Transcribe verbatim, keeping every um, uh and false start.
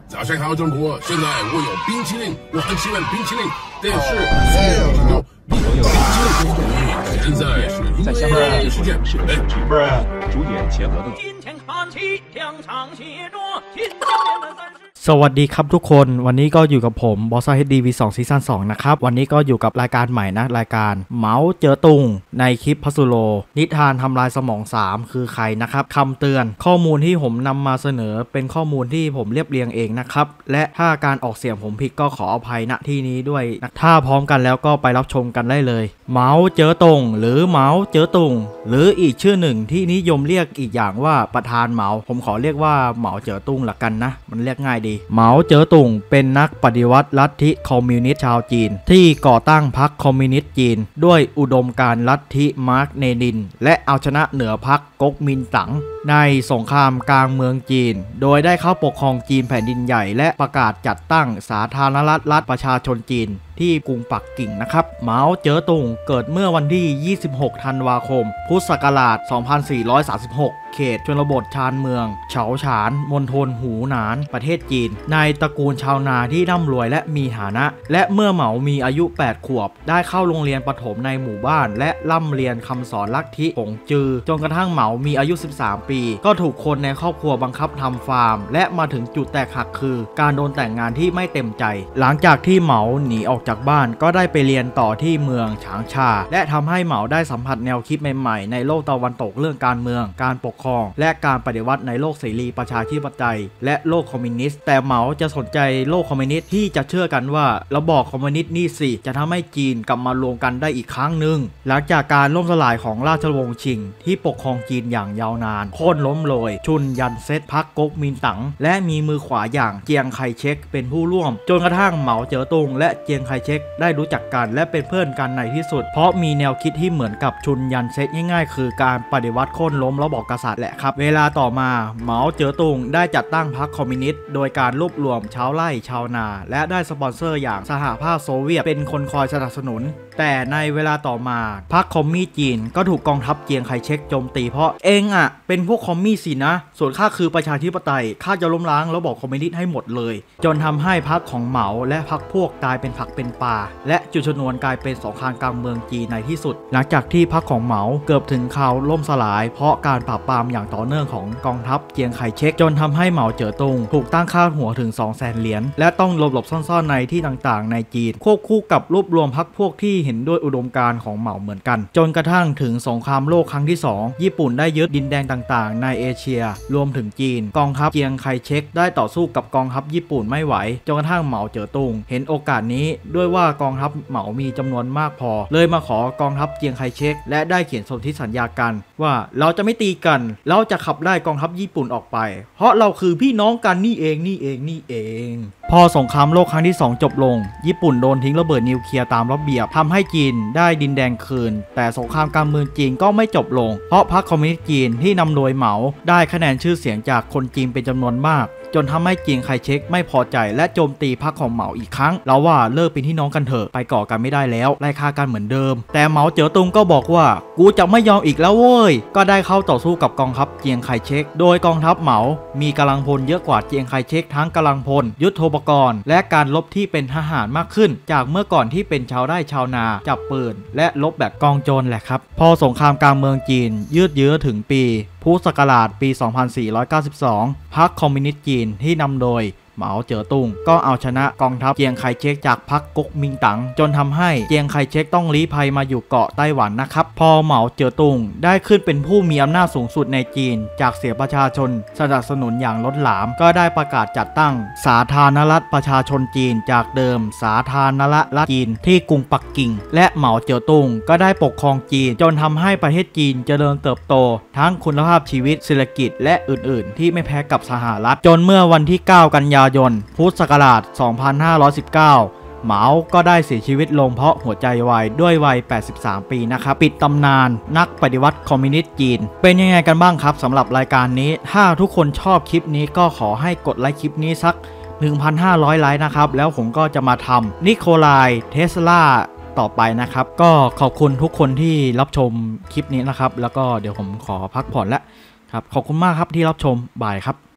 早上好，中国！现在我有冰淇淋，我很喜欢冰淇淋，但是所有知道冰淇淋对，现在是在香港的时间，哎， 不是主演结合的。 今天看齐两场协作，新疆联的三十。 สวัสดีครับทุกคนวันนี้ก็อยู่กับผมบอส เอช ดี วี สอง ซีซั่นสองนะครับวันนี้ก็อยู่กับรายการใหม่นะรายการเหมาเจ๋อตุงในคลิปพัสดุโลนิทานทำลายสมองสามคือใครนะครับคำเตือนข้อมูลที่ผมนำมาเสนอเป็นข้อมูลที่ผมเรียบเรียงเองนะครับและถ้าการออกเสียงผมผิดก็ขออภัยณที่นี้ด้วยนะถ้าพร้อมกันแล้วก็ไปรับชมกันได้เลยเหมาเจ๋อตุงหรือเหมาเจ๋อตุงหรืออีกชื่อหนึ่งที่นิยมเรียกอีกอย่างว่าประธานเหมาผมขอเรียกว่าเหมาเจ๋อตุงละกันนะมันเรียกง่ายดีเหมาเจ๋อตุงเป็นนักปฏิวัติลัทธิคอมมิวนิสต์ชาวจีนที่ก่อตั้งพรรคคอมมิวนิสต์จีนด้วยอุดมการณ์ลัทธิมาร์กเลนินและเอาชนะเหนือพรรคก๊กมินตั๋งในสงครามกลางเมืองจีนโดยได้เข้าปกครองจีนแผ่นดินใหญ่และประกาศจัดตั้งสาธารณรัฐรัฐประชาชนจีนที่กรุงปักกิ่งนะครับเหมาเจ๋อตุงเกิดเมื่อวันที่ยี่สิบหกธันวาคมพุทธศักราชสองพันสี่ร้อยสามสิบหกเขตชนบทชานเมืองเฉาฉานมณฑลหูหนานประเทศจีนในตระกูลชาวนาที่ร่ำรวยและมีฐานะและเมื่อเหมามีอายุแปดขวบได้เข้าโรงเรียนประถมในหมู่บ้านและร่ำเรียนคำสอนลัทธิหงจือจนกระทั่งเหมามีอายุสิบสามปีก็ถูกคนในครอบครัวบังคับทำฟาร์มและมาถึงจุดแตกหักคือการโดนแต่งงานที่ไม่เต็มใจหลังจากที่เหมาหนีออกจากบ้านก็ได้ไปเรียนต่อที่เมืองฉางชาและทำให้เหมาได้สัมผัสแนวคิดใหม่ๆในโลกตะวันตกเรื่องการเมืองการปกครองและการปฏิวัติในโลกเสรีประชาธิปไตยและโลกคอมมิวนิสต์แต่เหมาจะสนใจโลกคอมมิวนิสต์ที่จะเชื่อกันว่าระบอบคอมมิวนิสต์นี่สิจะทำให้จีนกลับมารวมกันได้อีกครั้งหนึ่งหลังจากการล่มสลายของราชวงศ์ชิงที่ปกครองจีนอย่างยาวนานโค่นล้มโรยชุนยันเซตพรรคก๊กมินตั๋งและมีมือขวาอย่างเจียงไคเชกเป็นผู้ร่วมจนกระทั่งเหมาเจ๋อตุงและเจียงไคเชกได้รู้จักกันและเป็นเพื่อนกันในที่สุดเพราะมีแนวคิดที่เหมือนกับชุนยันเซตง่ายๆคือการปฏิวัติโค่นล้มระบอบกษัตริย์แหละครับเวลาต่อมาเหมาเจ๋อตุงได้จัดตั้งพรรคคอมมิวนิสต์โดยการรวบรวมชาวไร่ชาวนาและได้สปอนเซอร์อย่างสหภาพโซเวียตเป็นคนคอยสนับสนุนแต่ในเวลาต่อมาพรรคคอมมิวจีนก็ถูกกองทัพเจียงไคเชกโจมตีเพราะเองอ่ะเป็นพวกคอมมิวสินะส่วนข้าคือประชาธิปไตยข้าจะล้มล้างระบอบคอมมิวนิสต์ให้หมดเลยจนทำให้พรรคของเหมาและพรรคพวกกลายเป็นผักเป็นปลาและจุดชนวนกลายเป็นสงครามกลางเมืองจีนในที่สุดหลังจากที่พรรคของเหมาเกือบถึงข่าวล่มสลายเพราะการปราบปรามอย่างต่อเนื่องของกองทัพเจียงไคเชกจนทำให้เหมาเจ๋อตุงถูกตั้งค่าหัวถึง สองแสน เหรียญและต้องหลบหลบซ่อนๆในที่ต่างๆในจีนควบคู่กับรวบรวมพรรคพวกที่เห็นด้วยอุดมการณ์ของเหมาเหมือนกันจนกระทั่งถึงสงครามโลกครั้งที่สองญี่ปุ่นได้ยึดดินแดนต่างๆในเอเชียรวมถึงจีนกองทัพเจียงไคเชกได้ต่อสู้กับกองทัพญี่ปุ่นไม่ไหวจนกระทั่งเหมาเจ๋อตุงเห็นโอกาสนี้ด้วยว่ากองทัพเหมามีจำนวนมากพอเลยมาขอกองทัพเจียงไคเชกและได้เขียนสนธิสัญญากันว่าเราจะไม่ตีกันเราจะขับไล่กองทัพญี่ปุ่นออกไปเพราะเราคือพี่น้องกันนี่เองนี่เองนี่เองพอสงครามโลกครั้งที่สองจบลงญี่ปุ่นโดนทิ้งระเบิดนิวเคลียร์ตามระเบียบทำให้จีนได้ดินแดนคืนแต่สงครามกลางเมืองจีนก็ไม่จบลงเพราะพรรคคอมมิวนิสต์จีนที่นำโดยเหมาได้คะแนนชื่อเสียงจากคนจีนเป็นจำนวนมากจนทำให้เจียงไคเชกไม่พอใจและโจมตีพรรคของเหมาอีกครั้งเราว่าเลิกเป็นพี่น้องกันเถอะไปก่อกันไม่ได้แล้วไล่ฆ่ากันเหมือนเดิมแต่เหมาเจ๋อตุงก็บอกว่ากูจะไม่ยอมอีกแล้วเว้ยก็ได้เข้าต่อสู้กับกองทัพเจียงไคเชกโดยกองทัพเหมามีกำลังพลเยอะกว่าเจียงไคเชกทั้งกำลังพลยุทโธปกรณ์และการรบที่เป็นทหารมากขึ้นจากเมื่อก่อนที่เป็นชาวไร่ชาวนาจับปืนและรบแบบกองโจรแหละครับพอสงครามกลางเมืองจีนยืดเยื้อถึงปีพุทธศักราชปี สองพันสี่ร้อยเก้าสิบสอง พรรคคอมมิวนิสต์จีนที่นำโดยเหมาเจ๋อตุงก็เอาชนะกองทัพเจียงไคเชกจากพรรคก๊กมินตั๋งจนทำให้เจียงไคเชกต้องลี้ภัยมาอยู่เกาะไต้หวันนะครับพอเหมาเจ๋อตุงได้ขึ้นเป็นผู้มีอำนาจสูงสุดในจีนจากเสียประชาชนสนับสนุนอย่างล้นหลามก็ได้ประกาศจัดตั้งสาธารณรัฐประชาชนจีนจากเดิมสาธารณรัฐจีนที่กรุงปักกิ่งและเหมาเจ๋อตุงก็ได้ปกครองจีนจนทำให้ประเทศจีนเจริญเติบโตทั้งคุณภาพชีวิตเศรษฐกิจและอื่นๆที่ไม่แพ้กับสหรัฐจนเมื่อวันที่เก้ากันยายนพุทธศักราช สองพันห้าร้อยสิบเก้า เหมาก็ได้เสียชีวิตลงเพราะหัวใจวายด้วยวัย แปดสิบสาม ปีนะครับปิดตำนานนักปฏิวัติคอมมิวนิสต์จีนเป็นยังไงกันบ้างครับสำหรับรายการนี้ถ้าทุกคนชอบคลิปนี้ก็ขอให้กดไลค์คลิปนี้สัก หนึ่งพันห้าร้อย ไลค์นะครับแล้วผมก็จะมาทำนิโคลายเทสลาต่อไปนะครับก็ขอบคุณทุกคนที่รับชมคลิปนี้นะครับแล้วก็เดี๋ยวผมขอพักผ่อนแล้วครับขอบคุณมากครับที่รับชมบ่ายครับ